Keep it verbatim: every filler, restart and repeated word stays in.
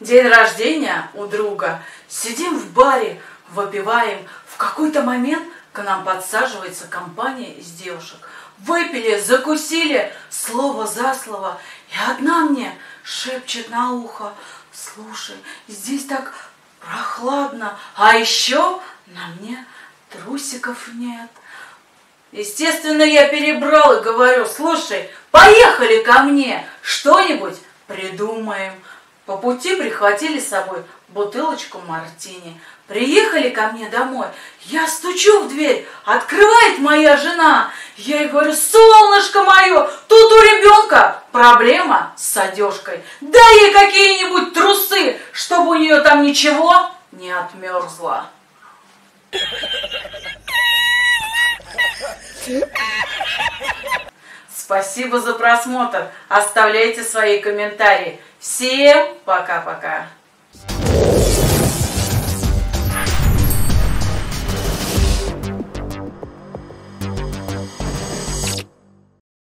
День рождения у друга. Сидим в баре, выпиваем. В какой-то момент к нам подсаживается компания из девушек. Выпили, закусили, слово за слово. И одна мне шепчет на ухо: слушай, здесь так прохладно, а еще на мне трусиков нет. Естественно, я перебрал и говорю: слушай, поехали ко мне, что-нибудь придумаем. По пути прихватили с собой бутылочку мартини. Приехали ко мне домой. Я стучу в дверь, открывает моя жена. Я ей говорю: солнышко мое, тут у ребенка проблема с одежкой. Дай ей какие-нибудь трусы, чтобы у нее там ничего не отмерзло. Спасибо за просмотр. Оставляйте свои комментарии. Всем пока-пока.